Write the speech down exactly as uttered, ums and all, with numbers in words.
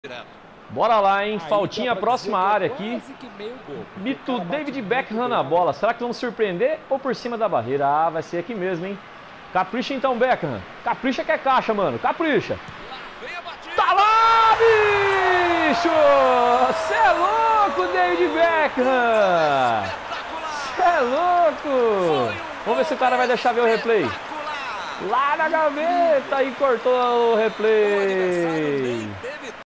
Bora lá, hein? Faltinha, próxima área aqui. Mito David Beckham na bola. Será que vamos surpreender ou por cima da barreira? Ah, vai ser aqui mesmo, hein? Capricha então, Beckham. Capricha que é caixa, mano. Capricha. Tá lá, bicho! Cê é louco, David Beckham! Cê é louco! Vamos ver se o cara vai deixar ver o replay. Lá na gaveta e cortou o replay.